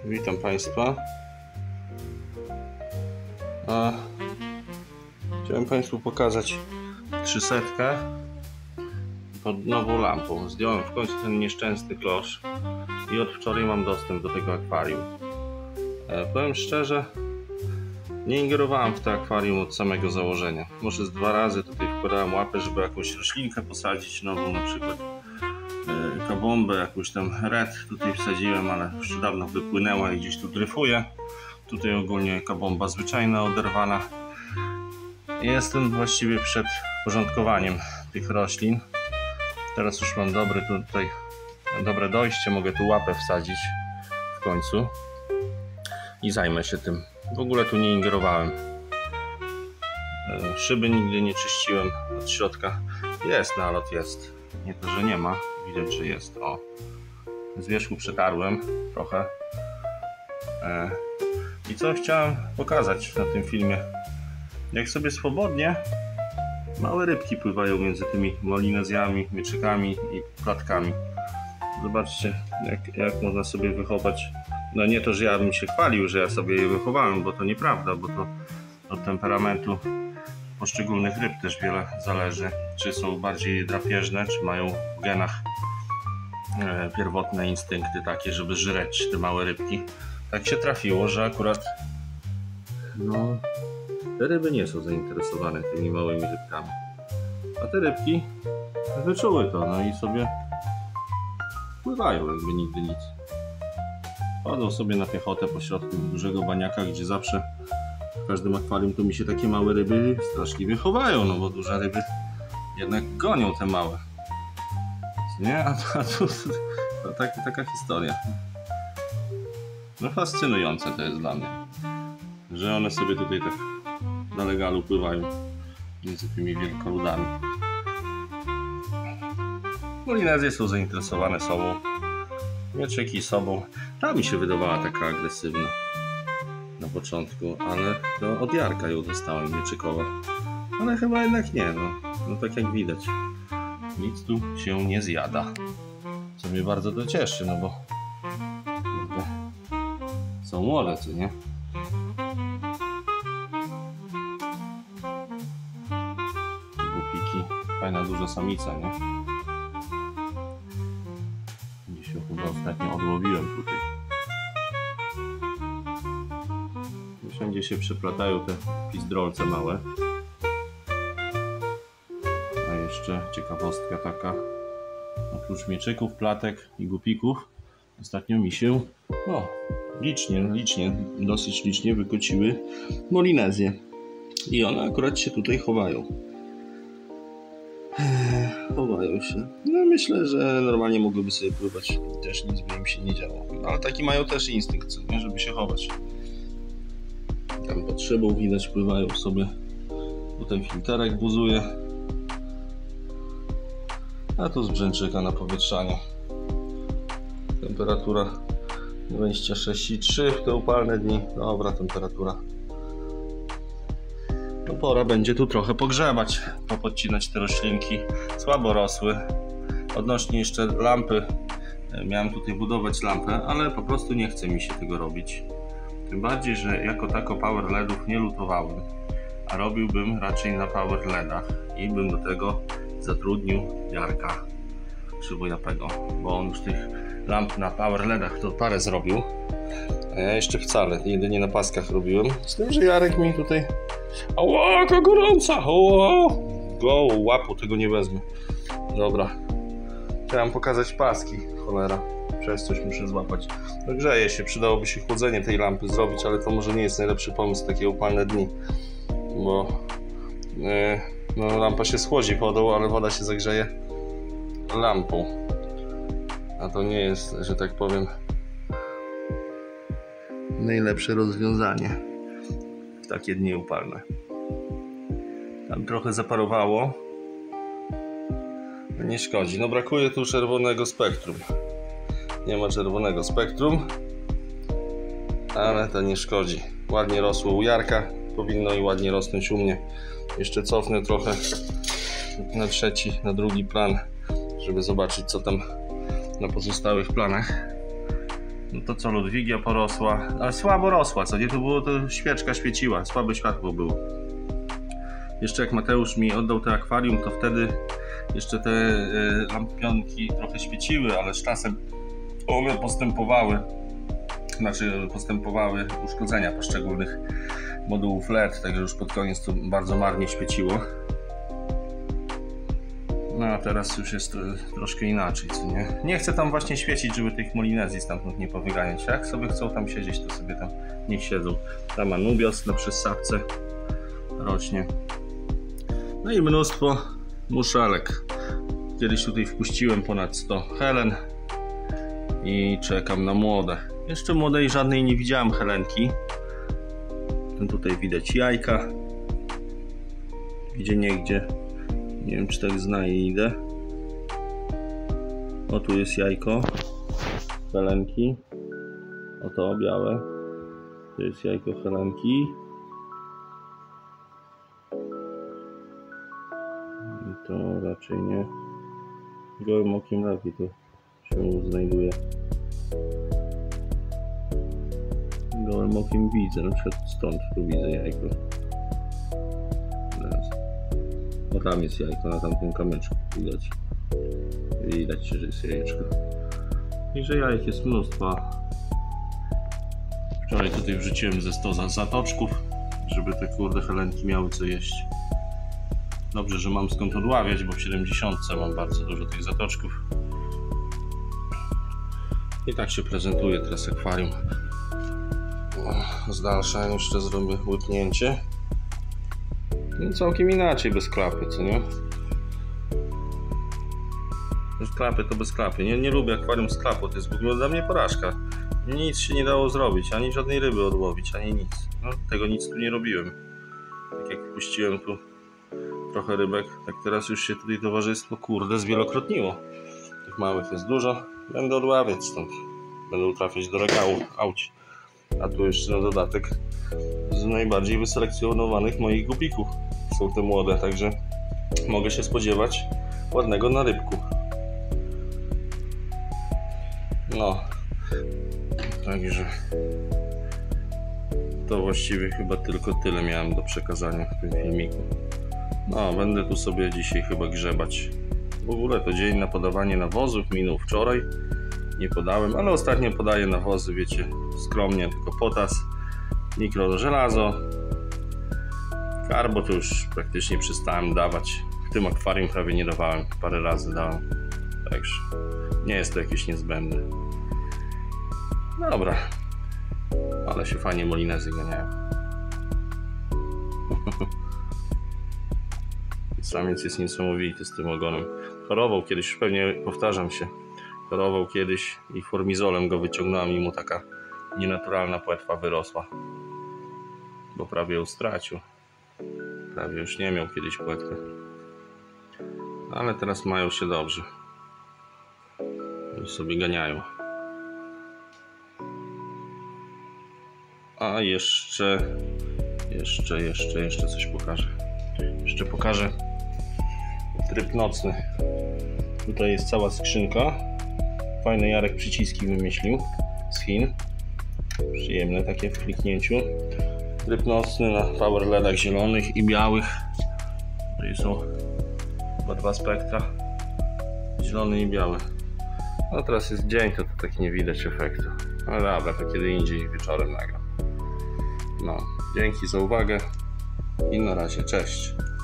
Witam Państwa. Chciałem Państwu pokazać 300 pod nową lampą. Zdjąłem w końcu ten nieszczęsny klosz i od wczoraj mam dostęp do tego akwarium. Powiem szczerze, nie ingerowałem w to akwarium od samego założenia. Może z 2 razy tutaj wkładałem łapę, żeby jakąś roślinkę posadzić nową, na przykład kabombę, jakąś tam red tutaj wsadziłem, ale już dawno wypłynęła i gdzieś tu dryfuje. Tutaj ogólnie kabomba zwyczajna, oderwana. Jestem właściwie przed porządkowaniem tych roślin. Teraz już mam dobre dojście, mogę tu łapę wsadzić w końcu i zajmę się tym. W ogóle tu nie ingerowałem. Szyby nigdy nie czyściłem od środka. Jest nalot, jest. Nie to, że nie ma. Widać, że jest. O, z wierzchu przetarłem trochę. I co chciałem pokazać na tym filmie. Jak sobie swobodnie małe rybki pływają między tymi molinezjami, mieczykami i platkami. Zobaczcie, jak można sobie wychować. No nie to, że ja bym się chwalił, że ja sobie je wychowałem, bo to nieprawda, bo to od temperamentu poszczególnych ryb też wiele zależy. Czy są bardziej drapieżne, czy mają w genach pierwotne instynkty takie, żeby żreć te małe rybki. Tak się trafiło, że akurat te ryby nie są zainteresowane tymi małymi rybkami. A te rybki wyczuły to, no i sobie pływają jakby nigdy nic. Chodzą sobie na piechotę po środku dużego baniaka, gdzie zawsze w każdym akwarium to mi się takie małe ryby straszliwie chowają, no bo duże ryby jednak gonią te małe. Nie? A tu taka historia. No fascynujące to jest dla mnie, że one sobie tutaj tak na legalu pływają między tymi wielkoludami. Molinezje są zainteresowane sobą, mieczyki sobą. Ta mi się wydawała taka agresywna na początku, ale to od Jarka ją dostałem, mieczykowa. Ale chyba jednak nie, no tak jak widać, nic tu się nie zjada, co mnie bardzo to cieszy, no bo są młode, co nie? Głupiki, fajna duża samica, nie? Gdzieś ją chyba ostatnio odłowiłem tutaj. Wszędzie się przeplatają te pizdrolce małe. A jeszcze ciekawostka taka, oprócz mieczyków, platek i gupików, ostatnio mi się dosyć licznie wykociły molinezje. I one akurat się tutaj chowają. Chowają się. No myślę, że normalnie mogłyby sobie pływać. Też nic by im się nie działo. Ale taki mają też instynkt, nie, żeby się chować. Tam pod szybą widać pływają sobie. Potem filterek buzuje. A tu z brzęczyka na powietrzanie. Temperatura 26,3 w te upalne dni. Dobra temperatura. No pora będzie tu trochę pogrzebać, popodcinać te roślinki. Słabo rosły. Odnośnie jeszcze lampy, miałem tutaj budować lampę, ale po prostu nie chce mi się tego robić. Tym bardziej, że jako tako power LEDów nie lutowałem, a robiłbym raczej na power LEDach i bym do tego zatrudnił Jarka Krzywojapego, bo on już tych lamp na power LEDach to parę zrobił, a ja jeszcze wcale, jedynie na paskach robiłem, z tym, że Jarek mi tutaj ała, jaka gorąca, go łapu, tego nie wezmę. Dobra, chciałem pokazać paski, cholera, przez coś muszę złapać. No grzeje się, przydałoby się chłodzenie tej lampy zrobić, ale to może nie jest najlepszy pomysł takie upalne dni, bo lampa się schłodzi wodą, ale woda się zagrzeje lampą, a to nie jest, że tak powiem, najlepsze rozwiązanie w takie dni upalne. Tam trochę zaparowało, nie szkodzi. No brakuje tu czerwonego spektrum. Nie ma czerwonego spektrum, ale to nie szkodzi. Ładnie rosło u Jarka, powinno i ładnie rosnąć u mnie. Jeszcze cofnę trochę na drugi plan, żeby zobaczyć, co tam na pozostałych planach. No to co, Ludwigia porosła, ale słabo rosła, co nie, to było, to świeczka świeciła, słabe światło było. Jeszcze jak Mateusz mi oddał te akwarium, to wtedy jeszcze te lampionki trochę świeciły, ale z czasem one postępowały uszkodzenia poszczególnych modułów LED, także już pod koniec to bardzo marnie świeciło. No a teraz już jest troszkę inaczej, co nie? Nie chcę tam właśnie świecić, żeby tych Molinezji stamtąd nie powyganiać. Jak sobie chcą tam siedzieć, to sobie tam niech siedzą. Tam Anubios na przyssawce rośnie. No i mnóstwo muszelek. Kiedyś tutaj wpuściłem ponad 100 Helen i czekam na młode. Jeszcze młodej żadnej nie widziałem Helenki. Tutaj widać jajka. Gdzieniegdzie. Nie wiem, czy tak idę. O, tu jest jajko Helenki. Oto białe. To jest jajko Helenki. I to raczej nie. Gołym okiem lepiej to się znajduje. Gołym okiem widzę, na przykład stąd tu widzę jajko. Teraz. O, tam jest jajko, na tamtym kamyczku widać. Widać, że jest jajeczko. I że jajek jest mnóstwo. Wczoraj tutaj wrzuciłem ze 100 zatoczków, żeby te kurde Helenki miały co jeść. Dobrze, że mam skąd odławiać, bo w 70 mam bardzo dużo tych zatoczków. I tak się prezentuje teraz akwarium. Z dalsza jeszcze zrobię łyknięcie. No całkiem inaczej bez klapy, co nie? Bez klapy to bez klapy. Nie lubię akwarium z klapą, to jest w ogóle dla mnie porażka. Nic się nie dało zrobić, ani żadnej ryby odłowić, ani nic. No, tego nic tu nie robiłem. Tak jak wpuściłem tu trochę rybek, tak teraz już się tutaj towarzystwo kurde zwielokrotniło. Tych małych jest dużo, będę odławiać stąd. Będą trafiać do regału, auć. A tu jeszcze na dodatek z najbardziej wyselekcjonowanych moich gubików są te młode, także mogę się spodziewać ładnego narybku. No, także to właściwie chyba tylko tyle miałem do przekazania w tym filmiku. No, będę tu sobie dzisiaj chyba grzebać. W ogóle to dzień na podawanie nawozów minął wczoraj. Nie podałem, ale ostatnio podaję nawozy, wiecie, skromnie, tylko potas, mikrożelazo. Karbo to już praktycznie przestałem dawać. W tym akwarium prawie nie dawałem, parę razy dałem. Także nie jest to jakieś niezbędne. Dobra, ale się fajnie Molinezy ganiają. Samiec jest niesamowity z tym ogonem. Chorował kiedyś, już pewnie powtarzam się, chorował kiedyś i formizolem go wyciągnąłem i mu taka nienaturalna płetwa wyrosła. Bo prawie ją stracił. Prawie już nie miał kiedyś płetwy. Ale teraz mają się dobrze. I sobie ganiają. A jeszcze coś pokażę. Jeszcze pokażę tryb nocny. Tutaj jest cała skrzynka. Fajny Jarek przyciski wymyślił z Chin. Przyjemne takie w kliknięciu. Tryb nocny na power LEDach zielonych i białych. Tutaj są chyba dwa spektra. Zielony i biały. No teraz jest dzień, to tak nie widać efektu. Ale dobra, to kiedy indziej wieczorem nagram. No, dzięki za uwagę i na razie, cześć.